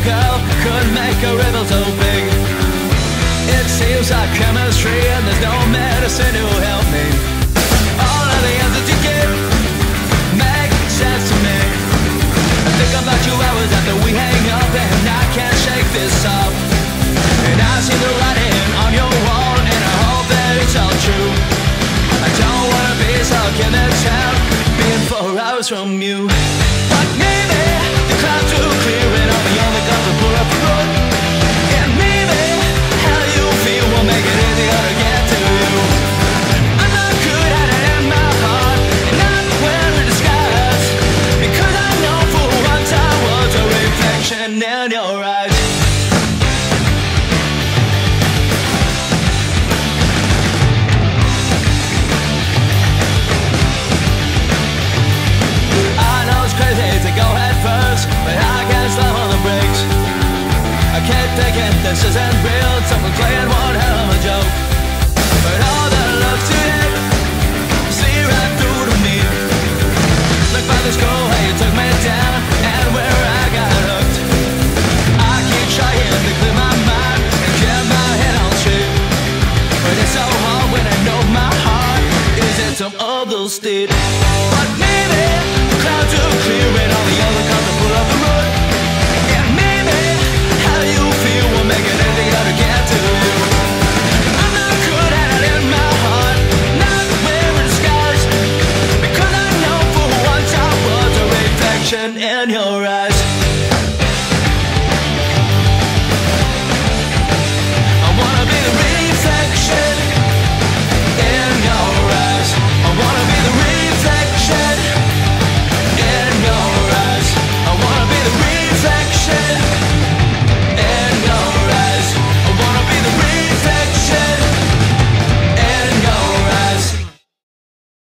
girl could make a riddle so big. It seems like chemistry and there's no medicine to help me. All of the answers you give make sense to me. I think about you hours after we hang up, and I can't shake this off. And I see the writing on your wall, and I hope that it's all true. I don't wanna be stuck in the town, being 4 hours from you. But maybe the clouds will clear and I'll be on the gun to pull up the road. And maybe how you feel will make it easier to get to you. I'm not good at it in my heart, and I'm wearing disguise, because I know for once I was a reflection in your eyes. Crazy to go head first, but I can't slam on the brakes. I keep thinking this isn't real, someone's playing one hell of a joke. But all the love today, see right through to me. Look by the school, how you took me down, and where I got hooked. I keep trying to clear my mind and get my head on straight, but it's so hard when I know my heart is in some other state. But